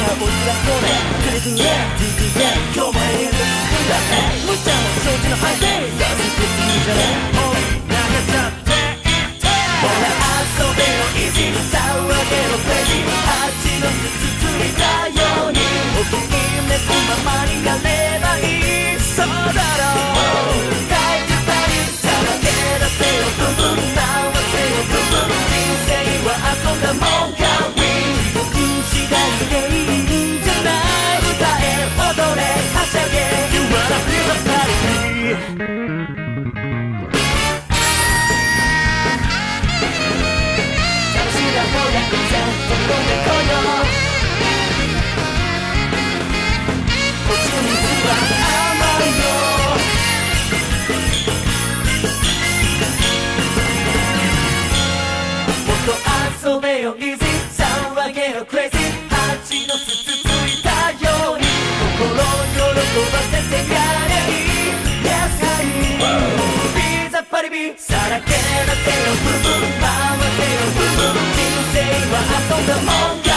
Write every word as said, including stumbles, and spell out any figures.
おいらそうねテレビで ディージェー 今日もエールんだね無茶も承知のハイテイさあ別にじゃねおい流しちゃってほら遊べよイージー騒げろクレイジー蜂の巣つついたようにお気に召すままになればいいそうだろう書いてたりさらけ出せよブンブン回せよブンブン人生は遊んだもんかウィン僕次第でいいんじゃない歌え踊れはしゃげ You wanna feel the party遊べよイージー騒げよクレイジー蜂の巣つついたように心喜ばせてやれいい Yes honey ビザパリビさらけ出せよブンブン回せよブンブン人生は遊んだもん